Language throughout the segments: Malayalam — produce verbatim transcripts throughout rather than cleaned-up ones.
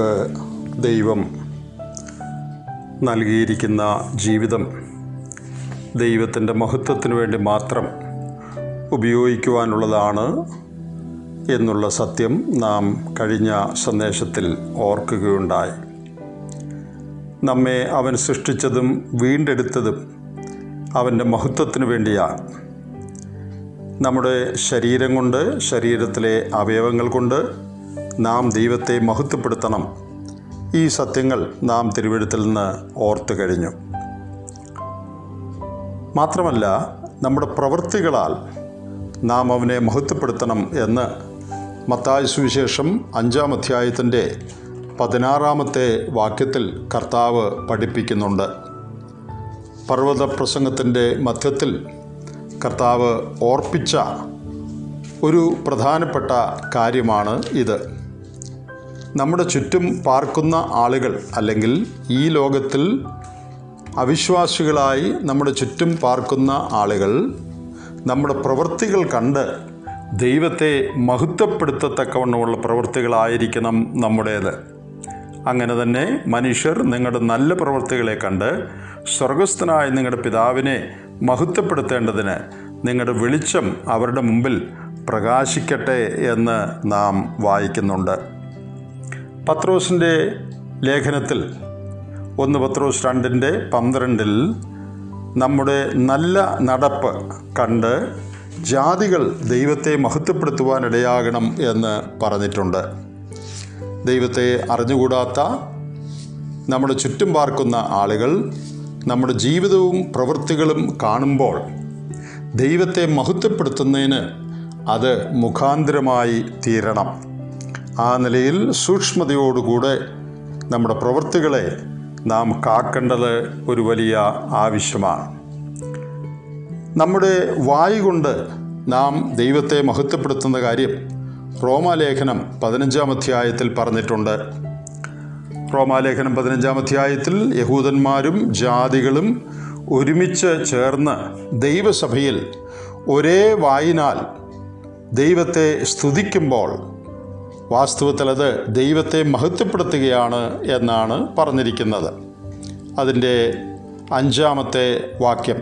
നമുക്ക് ദൈവം നൽകിയിരിക്കുന്ന ജീവിതം ദൈവത്തിൻ്റെ മഹത്വത്തിന് വേണ്ടി മാത്രം ഉപയോഗിക്കുവാനുള്ളതാണ് എന്നുള്ള സത്യം നാം കഴിഞ്ഞ സന്ദേശത്തിൽ ഓർക്കുകയുണ്ടായി. നമ്മെ അവൻ സൃഷ്ടിച്ചതും വീണ്ടെടുത്തതും അവൻ്റെ മഹത്വത്തിന് വേണ്ടിയാണ്. നമ്മുടെ ശരീരം കൊണ്ട്, ശരീരത്തിലെ അവയവങ്ങൾ കൊണ്ട് നാം ദൈവത്തെ മഹത്വപ്പെടുത്തണം. ഈ സത്യങ്ങൾ നാം തിരുവെഴുത്തിൽ നിന്ന് ഓർത്തു കഴിഞ്ഞു. മാത്രമല്ല, നമ്മുടെ പ്രവൃത്തികളാൽ നാം അവനെ മഹത്വപ്പെടുത്തണം എന്ന് മത്തായി സുവിശേഷം അഞ്ചാം അധ്യായത്തിൻ്റെ പതിനാറാമത്തെ വാക്യത്തിൽ കർത്താവ് പഠിപ്പിക്കുന്നുണ്ട്. പർവ്വത പ്രസംഗത്തിൻ്റെ മധ്യത്തിൽ കർത്താവ് ഓർപ്പിച്ച ഒരു പ്രധാനപ്പെട്ട കാര്യമാണ് ഇത്. നമ്മുടെ ചുറ്റും പാർക്കുന്ന ആളുകൾ, അല്ലെങ്കിൽ ഈ ലോകത്തിൽ അവിശ്വാസികളായി നമ്മുടെ ചുറ്റും പാർക്കുന്ന ആളുകൾ നമ്മുടെ പ്രവൃത്തികൾ കണ്ട് ദൈവത്തെ മഹത്വപ്പെടുത്തത്തക്കവണ്ണമുള്ള പ്രവൃത്തികളായിരിക്കണം നമ്മുടേത്. അങ്ങനെ തന്നെ മനുഷ്യർ നിങ്ങളുടെ നല്ല പ്രവൃത്തികളെ കണ്ട് സ്വർഗസ്ഥനായ നിങ്ങളുടെ പിതാവിനെ മഹത്വപ്പെടുത്തേണ്ടതിന് നിങ്ങളുടെ വെളിച്ചം അവരുടെ മുമ്പിൽ പ്രകാശിക്കട്ടെ എന്ന് നാം വായിക്കുന്നുണ്ട്. പത്രോസിൻ്റെ ലേഖനത്തിൽ ഒന്ന് പത്രോസ് രണ്ടിൻ്റെ പന്ത്രണ്ടിൽ നമ്മുടെ നല്ല നടപ്പ് കണ്ട് ജാതികൾ ദൈവത്തെ മഹത്വപ്പെടുത്തുവാനിടയാകണം എന്ന് പറഞ്ഞിട്ടുണ്ട്. ദൈവത്തെ അറിഞ്ഞുകൂടാത്ത നമ്മുടെ ചുറ്റും പാർക്കുന്ന ആളുകൾ നമ്മുടെ ജീവിതവും പ്രവൃത്തികളും കാണുമ്പോൾ ദൈവത്തെ മഹത്വപ്പെടുത്തുന്നതിന് അത് മുഖാന്തരമായി തീരണം. ആ നിലയിൽ സൂക്ഷ്മതയോടുകൂടെ നമ്മുടെ പ്രവൃത്തികളെ നാം കാക്കേണ്ടത് ഒരു വലിയ ആവശ്യമാണ്. നമ്മുടെ വായ് കൊണ്ട് നാം ദൈവത്തെ മഹത്വപ്പെടുത്തുന്ന കാര്യം റോമാലേഖനം പതിനഞ്ചാം അധ്യായത്തിൽ പറഞ്ഞിട്ടുണ്ട്. റോമാലേഖനം പതിനഞ്ചാം അധ്യായത്തിൽ യഹൂദന്മാരും ജാതികളും ഒരുമിച്ച് ചേർന്ന് ദൈവസഭയിൽ ഒരേ വായിനാൽ ദൈവത്തെ സ്തുതിക്കുമ്പോൾ വാസ്തവത്തിൽ അത് ദൈവത്തെ മഹത്വപ്പെടുത്തുകയാണ് എന്നാണ് പറഞ്ഞിരിക്കുന്നത്. അതിൻ്റെ അഞ്ചാമത്തെ വാക്യം,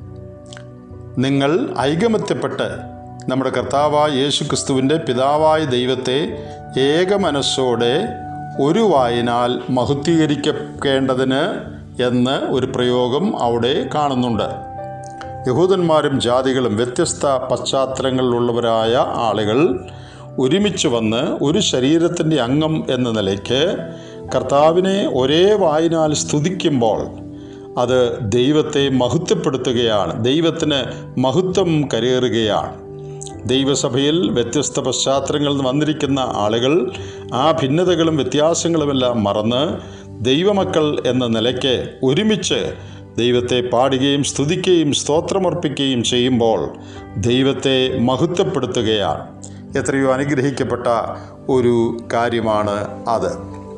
നിങ്ങൾ ഐകമത്യപ്പെട്ട് നമ്മുടെ കർത്താവായ യേശു ക്രിസ്തുവിൻ്റെ പിതാവായ ദൈവത്തെ ഏകമനസ്സോടെ ഒരു വായിനാൽ മഹത്വീകരിക്കേണ്ടതിന് എന്ന് ഒരു പ്രയോഗം അവിടെ കാണുന്നുണ്ട്. യഹൂദന്മാരും ജാതികളും വ്യത്യസ്ത പശ്ചാത്തലങ്ങളിലുള്ളവരായ ആളുകൾ ഒരുമിച്ച് വന്ന് ഒരു ശരീരത്തിൻ്റെ അംഗം എന്ന നിലയ്ക്ക് കർത്താവിനെ ഒരേ വായിനാൽ സ്തുതിക്കുമ്പോൾ അത് ദൈവത്തെ മഹത്വപ്പെടുത്തുകയാണ്, ദൈവത്തിന് മഹത്വം കരയേറുകയാണ്. ദൈവസഭയിൽ വ്യത്യസ്ത പശ്ചാത്തലങ്ങളിൽ നിന്ന് വന്നിരിക്കുന്ന ആളുകൾ ആ ഭിന്നതകളും വ്യത്യാസങ്ങളുമെല്ലാം മറന്ന് ദൈവമക്കൾ എന്ന നിലയ്ക്ക് ഒരുമിച്ച് ദൈവത്തെ പാടുകയും സ്തുതിക്കുകയും സ്തോത്രമർപ്പിക്കുകയും ചെയ്യുമ്പോൾ ദൈവത്തെ മഹത്വപ്പെടുത്തുകയാണ്. എത്രയോ അനുഗ്രഹിക്കപ്പെട്ട ഒരു കാര്യമാണ് അത്.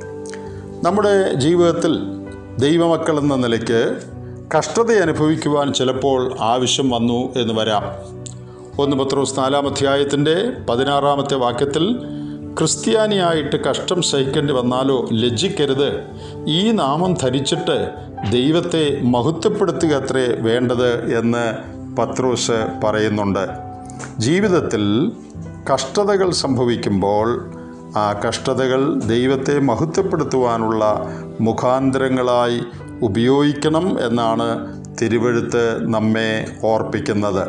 നമ്മുടെ ജീവിതത്തിൽ ദൈവമക്കൾ എന്ന നിലയ്ക്ക് കഷ്ടത അനുഭവിക്കുവാൻ ചിലപ്പോൾ ആവശ്യം വന്നു എന്ന് വരാം. ഒന്ന് പത്രോസ് നാലാം അധ്യായത്തിൻ്റെ പതിനാറാമത്തെ വാക്യത്തിൽ ക്രിസ്ത്യാനിയായിട്ട് കഷ്ടം സഹിക്കേണ്ടി വന്നാലോ ലജ്ജിക്കരുത്, ഈ നാമം ധരിച്ചിട്ട് ദൈവത്തെ മഹത്വപ്പെടുത്തുക അത്രേ വേണ്ടത് എന്ന് പത്രോസ് പറയുന്നുണ്ട്. ജീവിതത്തിൽ കഷ്ടതകൾ സംഭവിക്കുമ്പോൾ ആ കഷ്ടതകൾ ദൈവത്തെ മഹത്വപ്പെടുത്തുവാനുള്ള മുഖാന്തരങ്ങളായി ഉപയോഗിക്കണം എന്നാണ് തിരുവെഴുത്ത് നമ്മെ ഓർപ്പിക്കുന്നത്.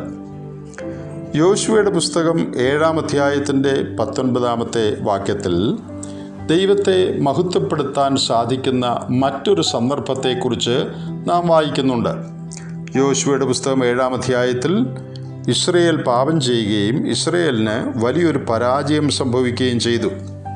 യോശുവയുടെ പുസ്തകം ഏഴാം അധ്യായത്തിൻ്റെ പത്തൊൻപതാമത്തെ വാക്യത്തിൽ ദൈവത്തെ മഹത്വപ്പെടുത്താൻ സാധിക്കുന്ന മറ്റൊരു സന്ദർഭത്തെക്കുറിച്ച് നാം വായിക്കുന്നുണ്ട്. യോശുവയുടെ പുസ്തകം ഏഴാം അധ്യായത്തിൽ ഇസ്രയേൽ പാപം ചെയ്യുകയും ഇസ്രയേലിന് വലിയൊരു പരാജയം സംഭവിക്കുകയും ചെയ്തു.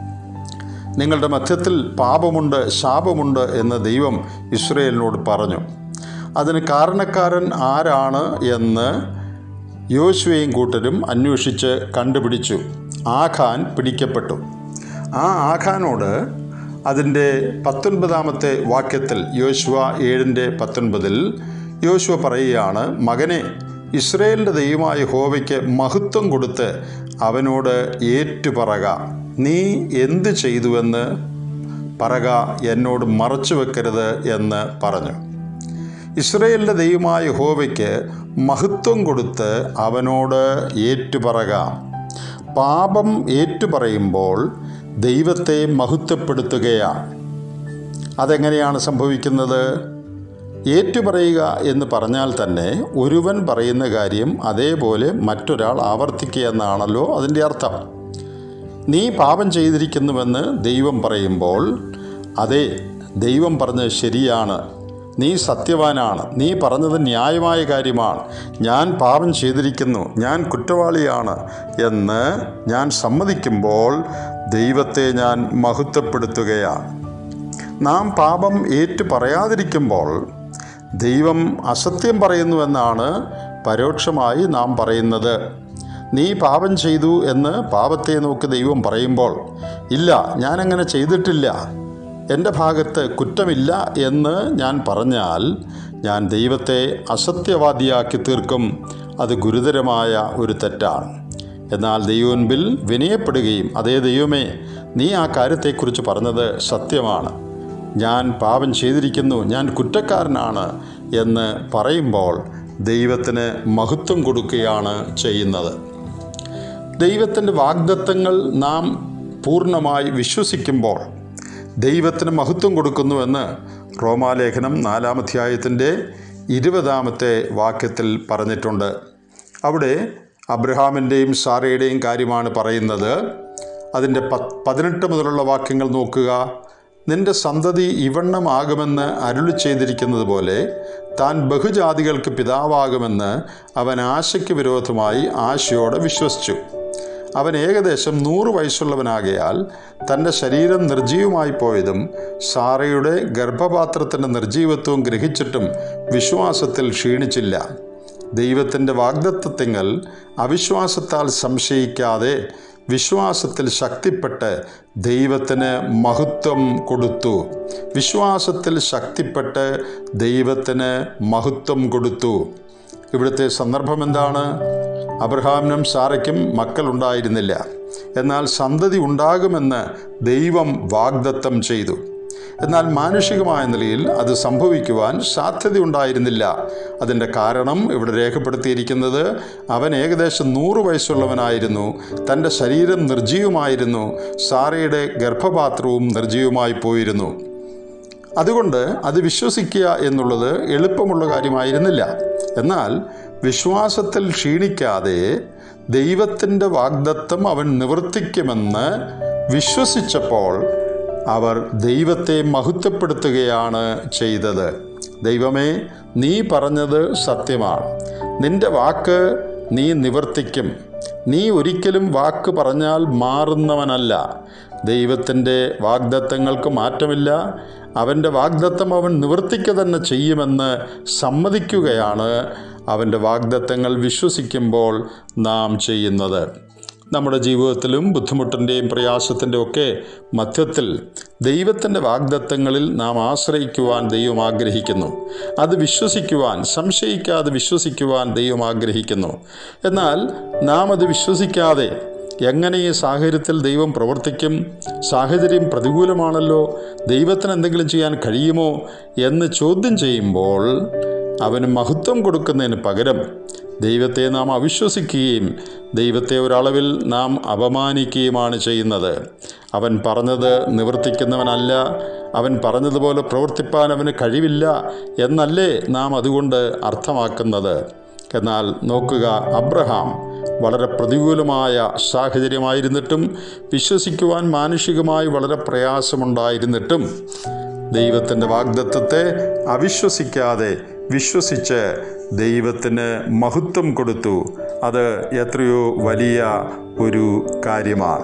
നിങ്ങളുടെ മധ്യത്തിൽ പാപമുണ്ട്, ശാപമുണ്ട് എന്ന് ദൈവം ഇസ്രയേലിനോട് പറഞ്ഞു. അതിന് കാരണക്കാരൻ ആരാണ് എന്ന് യോശുവയും കൂട്ടരും അന്വേഷിച്ച് കണ്ടുപിടിച്ചു. ആഖാൻ പിടിക്കപ്പെട്ടു. ആ ആഖാനോട് അതിൻ്റെ പത്തൊൻപതാമത്തെ വാക്യത്തിൽ, യോശുവ ഏഴിൻ്റെ പത്തൊൻപതിൽ യോശുവ പറയുകയാണ്, മകനെ, ഇസ്രയേലിൻ്റെ ദൈവമായ യഹോവയ്ക്ക് മഹത്വം കൊടുത്ത് അവനോട് ഏറ്റുപറക, നീ എന്ത് ചെയ്തുവെന്ന് പറക, എന്നോട് മറച്ചു വെക്കരുത് എന്ന് പറഞ്ഞു. ഇസ്രായേലിൻ്റെ ദൈവമായ യഹോവയ്ക്ക് മഹത്വം കൊടുത്ത് അവനോട് ഏറ്റുപറക. പാപം ഏറ്റുപറയുമ്പോൾ ദൈവത്തെ മഹത്വപ്പെടുത്തുകയാണ്. അതെങ്ങനെയാണ് സംഭവിക്കുന്നത്? ഏറ്റുപറയുക എന്ന് പറഞ്ഞാൽ തന്നെ ഒരുവൻ പറയുന്ന കാര്യം അതേപോലെ മറ്റൊരാൾ ആവർത്തിക്കുക എന്നാണല്ലോ അതിൻ്റെ അർത്ഥം. നീ പാപം ചെയ്തിരിക്കുന്നുവെന്ന് ദൈവം പറയുമ്പോൾ, അതെ, ദൈവം പറഞ്ഞത് ശരിയാണ്, നീ സത്യവാനാണ്, നീ പറഞ്ഞത് ന്യായമായ കാര്യമാണ്, ഞാൻ പാപം ചെയ്തിരിക്കുന്നു, ഞാൻ കുറ്റവാളിയാണ് എന്ന് ഞാൻ സമ്മതിക്കുമ്പോൾ ദൈവത്തെ ഞാൻ മഹത്വപ്പെടുത്തുകയാണ്. നാം പാപം ഏറ്റു പറയാതിരിക്കുമ്പോൾ ദൈവം അസത്യം പറയുന്നുവെന്നാണ് പരോക്ഷമായി നാം പറയുന്നത്. നീ പാപം ചെയ്തു എന്ന് പാപത്തെ നോക്കി ദൈവം പറയുമ്പോൾ, ഇല്ല, ഞാനങ്ങനെ ചെയ്തിട്ടില്ല, എൻ്റെ ഭാഗത്ത് കുറ്റമില്ല എന്ന് ഞാൻ പറഞ്ഞാൽ ഞാൻ ദൈവത്തെ അസത്യവാദിയാക്കി തീർക്കും. അത് ഗുരുതരമായ ഒരു തെറ്റാണ്. എന്നാൽ ദൈവമുൻപിൽ വിനയപ്പെടുകയും, അതേ ദൈവമേ, നീ ആ കാര്യത്തെക്കുറിച്ച് പറഞ്ഞത് സത്യമാണ്, ഞാൻ പാപം ചെയ്തിരിക്കുന്നു, ഞാൻ കുറ്റക്കാരനാണ് എന്ന് പറയുമ്പോൾ ദൈവത്തിന് മഹത്വം കൊടുക്കുകയാണ് ചെയ്യുന്നത്. ദൈവത്തിൻ്റെ വാഗ്ദത്തങ്ങൾ നാം പൂർണ്ണമായി വിശ്വസിക്കുമ്പോൾ ദൈവത്തിന് മഹത്വം കൊടുക്കുന്നുവെന്ന് റോമാലേഖനം നാലാം അധ്യായത്തിൻ്റെ ഇരുപതാമത്തെ വാക്യത്തിൽ പറഞ്ഞിട്ടുണ്ട്. അവിടെ അബ്രഹാമിൻ്റെയും സാറയുടെയും കാര്യമാണ് പറയുന്നത്. അതിൻ്റെ പത്ത് പതിനെട്ട് മുതലുള്ള വാക്യങ്ങൾ നോക്കുക. നിന്റെ സന്തതി ഇവണ്ണമാകുമെന്ന് അരുളി ചെയ്തിരിക്കുന്നത് പോലെ താൻ ബഹുജാതികൾക്ക് പിതാവാകുമെന്ന് അവൻ ആശയ്ക്ക് വിരോധമായി ആശയോടെ വിശ്വസിച്ചു. അവൻ ഏകദേശം നൂറ് വയസ്സുള്ളവനാകയാൽ തൻ്റെ ശരീരം നിർജ്ജീവമായി പോയതും സാറയുടെ ഗർഭപാത്രത്തിൻ്റെ നിർജ്ജീവത്വവും ഗ്രഹിച്ചിട്ടും വിശ്വാസത്തിൽ ക്ഷീണിച്ചില്ല. ദൈവത്തിൻ്റെ വാഗ്ദത്തത്തിങ്കൽ അവിശ്വാസത്താൽ സംശയിക്കാതെ വിശ്വാസത്തിൽ ശക്തിപ്പെട്ട് ദൈവത്തിന് മഹത്വം കൊടുത്തു. വിശ്വാസത്തിൽ ശക്തിപ്പെട്ട് ദൈവത്തിന് മഹത്വം കൊടുത്തു. ഇവിടുത്തെ സന്ദർഭം എന്താണ്? അബ്രഹാമിനും സാറയ്ക്കും മക്കളുണ്ടായിരുന്നില്ല. എന്നാൽ സന്തതി ഉണ്ടാകുമെന്ന് ദൈവം വാഗ്ദത്തം ചെയ്തു. എന്നാൽ മാനുഷികമായ നിലയിൽ അത് സംഭവിക്കുവാൻ സാധ്യതയുണ്ടായിരുന്നില്ല. അതിൻ്റെ കാരണം ഇവിടെ രേഖപ്പെടുത്തിയിരിക്കുന്നത്, അവൻ ഏകദേശം നൂറ് വയസ്സുള്ളവനായിരുന്നു, തൻ്റെ ശരീരം നിർജ്ജീവമായിരുന്നു, സാറയുടെ ഗർഭപാത്രവും നിർജ്ജീവമായി പോയിരുന്നു. അതുകൊണ്ട് അത് വിശ്വസിക്കുക എന്നുള്ളത് എളുപ്പമുള്ള കാര്യമായിരുന്നില്ല. എന്നാൽ വിശ്വാസത്തിൽ ക്ഷീണിക്കാതെ ദൈവത്തിൻ്റെ വാഗ്ദത്തം അവൻ നിവർത്തിക്കുമെന്ന് വിശ്വസിച്ചപ്പോൾ അവർ ദൈവത്തെ മഹത്വപ്പെടുത്തുകയാണ് ചെയ്തത്. ദൈവമേ, നീ പറഞ്ഞത് സത്യമാണ്, നിൻ്റെ വാക്ക് നീ നിവർത്തിക്കും, നീ ഒരിക്കലും വാക്ക് പറഞ്ഞാൽ മാറുന്നവനല്ല. ദൈവത്തിൻ്റെ വാഗ്ദത്തങ്ങൾക്ക് മാറ്റമില്ല. അവൻ്റെ വാഗ്ദത്തം അവൻ നിവർത്തിക്കുക തന്നെ ചെയ്യുമെന്ന് സമ്മതിക്കുകയാണ് അവൻ്റെ വാഗ്ദത്തങ്ങൾ വിശ്വസിക്കുമ്പോൾ നാം ചെയ്യുന്നത്. നമ്മുടെ ജീവിതത്തിലും ബുദ്ധിമുട്ടിൻ്റെയും പ്രയാസത്തിൻ്റെ ഒക്കെ മധ്യത്തിൽ ദൈവത്തിൻ്റെ വാഗ്ദത്തങ്ങളിൽ നാം ആശ്രയിക്കുവാൻ ദൈവം ആഗ്രഹിക്കുന്നു. അത് വിശ്വസിക്കുവാൻ, സംശയിക്കാതെ വിശ്വസിക്കുവാൻ ദൈവം ആഗ്രഹിക്കുന്നു. എന്നാൽ നാം അത് വിശ്വസിക്കാതെ എങ്ങനെ ഈ സാഹചര്യത്തിൽ ദൈവം പ്രവർത്തിക്കും, സാഹചര്യം പ്രതികൂലമാണല്ലോ, ദൈവത്തിന് എന്തെങ്കിലും ചെയ്യാൻ കഴിയുമോ എന്ന് ചോദ്യം ചെയ്യുമ്പോൾ അവന് മഹത്വം കൊടുക്കുന്നതിന് പകരം ദൈവത്തെ നാം അവിശ്വസിക്കുകയും ദൈവത്തെ ഒരളവിൽ നാം അപമാനിക്കുകയുമാണ് ചെയ്യുന്നത്. അവൻ പറഞ്ഞത് നിവർത്തിക്കുന്നവനല്ല, അവൻ പറഞ്ഞതുപോലെ പ്രവർത്തിപ്പാൻ അവന് കഴിവില്ല എന്നല്ലേ നാം അതുകൊണ്ട് അർത്ഥമാക്കുന്നത്. എന്നാൽ നോക്കുക, അബ്രഹാം വളരെ പ്രതികൂലമായ സാഹചര്യമായിരുന്നിട്ടും, വിശ്വസിക്കുവാൻ മാനുഷികമായി വളരെ പ്രയാസമുണ്ടായിരുന്നിട്ടും ദൈവത്തിൻ്റെ വാഗ്ദത്തത്തെ അവിശ്വസിക്കാതെ വിശ്വസിച്ച് ദൈവത്തിന് മഹത്വം കൊടുത്തു. അത് എത്രയോ വലിയ ഒരു കാര്യമാണ്.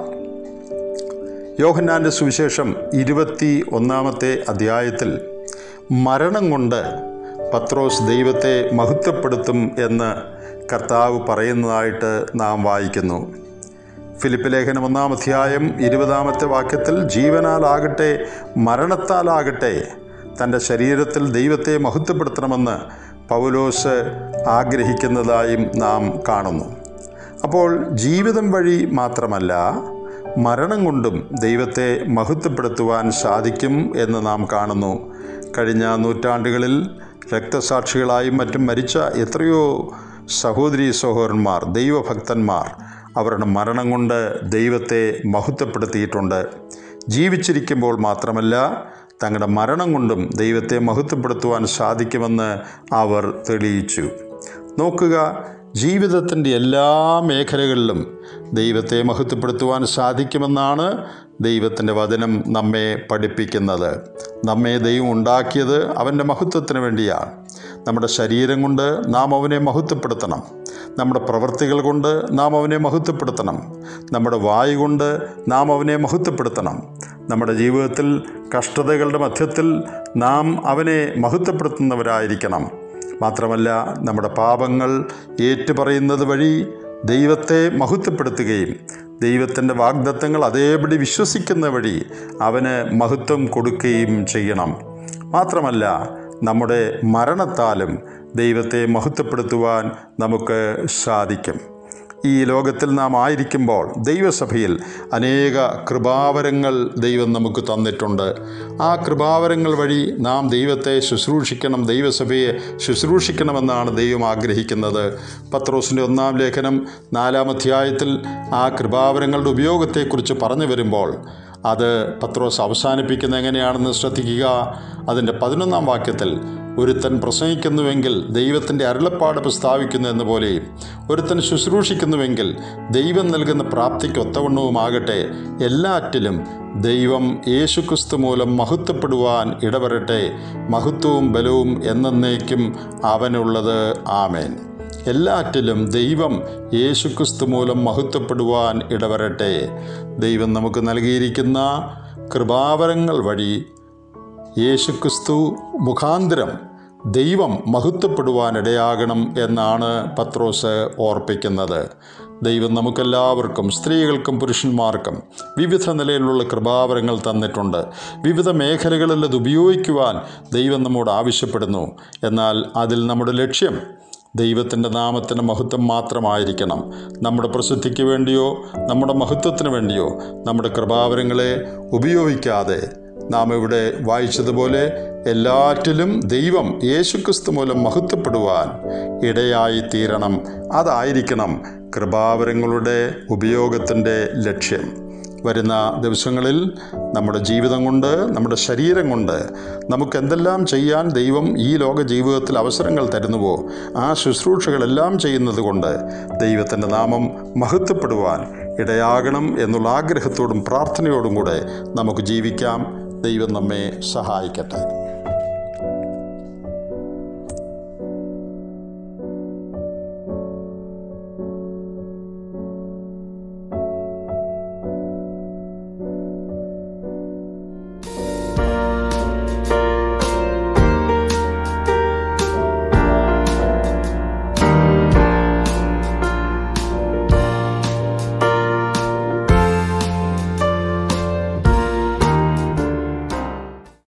യോഹന്നാൻ്റെ സുവിശേഷം ഇരുപത്തി ഒന്നാമത്തെ അധ്യായത്തിൽ മരണം കൊണ്ട് പത്രോസ് ദൈവത്തെ മഹത്വപ്പെടുത്തും എന്ന് കർത്താവ് പറയുന്നതായിട്ട് നാം വായിക്കുന്നു. ഫിലിപ്പ് ലേഖനം ഒന്നാം അധ്യായം ഇരുപതാമത്തെ വാക്യത്തിൽ ജീവനാലാകട്ടെ മരണത്താലാകട്ടെ തൻ്റെ ശരീരത്തിൽ ദൈവത്തെ മഹത്വപ്പെടുത്തണമെന്ന് പൗലോസ് ആഗ്രഹിക്കുന്നതായും നാം കാണുന്നു. അപ്പോൾ ജീവിതം വഴി മാത്രമല്ല, മരണം കൊണ്ടും ദൈവത്തെ മഹത്വപ്പെടുത്തുവാൻ സാധിക്കും എന്ന് നാം കാണുന്നു. കഴിഞ്ഞ നൂറ്റാണ്ടുകളിൽ രക്തസാക്ഷികളായും മറ്റും മരിച്ച എത്രയോ സഹോദരീ സഹോദരന്മാർ, ദൈവഭക്തന്മാർ അവരുടെ മരണം കൊണ്ട് ദൈവത്തെ മഹത്വപ്പെടുത്തിയിട്ടുണ്ട്. ജീവിച്ചിരിക്കുമ്പോൾ മാത്രമല്ല, തങ്ങളുടെ മരണം കൊണ്ടും ദൈവത്തെ മഹത്വപ്പെടുത്തുവാൻ സാധിക്കുമെന്ന് അവർ തെളിയിച്ചു. നോക്കുക, ജീവിതത്തിൻ്റെ എല്ലാ മേഖലകളിലും ദൈവത്തെ മഹത്വപ്പെടുത്തുവാൻ സാധിക്കുമെന്നാണ് ദൈവത്തിൻ്റെ വചനം നമ്മെ പഠിപ്പിക്കുന്നത്. നമ്മെ ദൈവം ഉണ്ടാക്കിയത് അവൻ്റെ മഹത്വത്തിന് വേണ്ടിയാണ്. നമ്മുടെ ശരീരം കൊണ്ട് നാം അവനെ മഹത്വപ്പെടുത്തണം. നമ്മുടെ പ്രവൃത്തികൾ കൊണ്ട് നാം അവനെ മഹത്വപ്പെടുത്തണം. നമ്മുടെ വായു കൊണ്ട് നാം അവനെ മഹത്വപ്പെടുത്തണം. നമ്മുടെ ജീവിതത്തിൽ കഷ്ടതകളുടെ മധ്യത്തിൽ നാം അവനെ മഹത്വപ്പെടുത്തുന്നവരായിരിക്കണം. മാത്രമല്ല, നമ്മുടെ പാപങ്ങൾ ഏറ്റുപറയുന്നത് വഴി ദൈവത്തെ മഹത്വപ്പെടുത്തുകയും ദൈവത്തിൻ്റെ വാഗ്ദത്തങ്ങൾ അതേപടി വിശ്വസിക്കുന്ന വഴി അവന് മഹത്വം കൊടുക്കുകയും ചെയ്യണം. മാത്രമല്ല, നമ്മുടെ മരണത്താലും ദൈവത്തെ മഹത്വപ്പെടുത്തുവാൻ നമുക്ക് സാധിക്കും. ഈ ലോകത്തിൽ നാം ആയിരിക്കുമ്പോൾ ദൈവസഭയിൽ അനേക കൃപാവരങ്ങൾ ദൈവം നമുക്ക് തന്നിട്ടുണ്ട്. ആ കൃപാവരങ്ങൾ വഴി നാം ദൈവത്തെ ശുശ്രൂഷിക്കണം, ദൈവസഭയെ ശുശ്രൂഷിക്കണമെന്നാണ് ദൈവം ആഗ്രഹിക്കുന്നത്. പത്രോസിൻ്റെ ഒന്നാം ലേഖനം നാലാം അധ്യായത്തിൽ ആ കൃപാവരങ്ങളുടെ ഉപയോഗത്തെക്കുറിച്ച് പറഞ്ഞു വരുമ്പോൾ അത് പത്രോസ് അവസാനിപ്പിക്കുന്നത് എങ്ങനെയാണെന്ന് ശ്രദ്ധിക്കുക. അതിൻ്റെ പതിനൊന്നാം വാക്യത്തിൽ ഒരുത്തൻ പ്രസംഗിക്കുന്നുവെങ്കിൽ ദൈവത്തിൻ്റെ അരുളപ്പാട് പ്രസ്താവിക്കുന്നു എന്ന പോലെയും ഒരുത്തൻ ശുശ്രൂഷിക്കുന്നുവെങ്കിൽ ദൈവം നൽകുന്ന പ്രാപ്തിക്ക് ഒത്തവണ്ണവുമാകട്ടെ, എല്ലാറ്റിലും ദൈവം യേശുക്രിസ്തു മൂലം മഹത്വപ്പെടുവാൻ ഇടവരട്ടെ. മഹത്വവും ബലവും എന്നേക്കും അവനുള്ളത്. ആമേൻ. എല്ലാറ്റിലും ദൈവം യേശുക്രിസ്തു മൂലം മഹത്വപ്പെടുവാൻ ഇടവരട്ടെ. ദൈവം നമുക്ക് നൽകിയിരിക്കുന്ന കൃപാവരങ്ങൾ വഴി യേശുക്രിസ്തു മുഖാന്തരം ദൈവം മഹത്വപ്പെടുവാനിടയാകണം എന്നാണ് പത്രോസ് ഓർപ്പിക്കുന്നത്. ദൈവം നമുക്കെല്ലാവർക്കും, സ്ത്രീകൾക്കും പുരുഷന്മാർക്കും വിവിധ നിലയിലുള്ള കൃപാവരങ്ങൾ തന്നിട്ടുണ്ട്. വിവിധ മേഖലകളിൽ അത് ഉപയോഗിക്കുവാൻ ദൈവം നമ്മോട് ആവശ്യപ്പെടുന്നു. എന്നാൽ അതിൽ നമ്മുടെ ലക്ഷ്യം ദൈവത്തിൻ്റെ നാമത്തിന് മഹത്വം മാത്രമായിരിക്കണം. നമ്മുടെ പ്രസിദ്ധിക്ക് വേണ്ടിയോ നമ്മുടെ മഹത്വത്തിന് വേണ്ടിയോ നമ്മുടെ കൃപാവരങ്ങളെ ഉപയോഗിക്കാതെ നാം ഇവിടെ വായിച്ചതുപോലെ എല്ലാറ്റിലും ദൈവം യേശുക്രിസ്തു മൂലം മഹത്വപ്പെടുവാൻ ഇടയായി തീരണം. അതായിരിക്കണം കൃപാവരങ്ങളുടെ ഉപയോഗത്തിൻ്റെ ലക്ഷ്യം. വരുന്ന ദിവസങ്ങളിൽ നമ്മുടെ ജീവിതം കൊണ്ട്, നമ്മുടെ ശരീരം കൊണ്ട് നമുക്ക് എന്തെല്ലാം ചെയ്യാൻ ദൈവം ഈ ലോക ജീവിതത്തിൽ അവസരങ്ങൾ തരുന്നുവോ ആ ശുശ്രൂഷകളെല്ലാം ചെയ്യുന്നത് കൊണ്ട് ദൈവത്തിൻ്റെ നാമം മഹത്വപ്പെടുവാൻ ഇടയാകണം എന്നുള്ള ആഗ്രഹത്തോടും പ്രാർത്ഥനയോടും കൂടെ നമുക്ക് ജീവിക്കാം. ദൈവം നമ്മെ സഹായിക്കട്ടെ.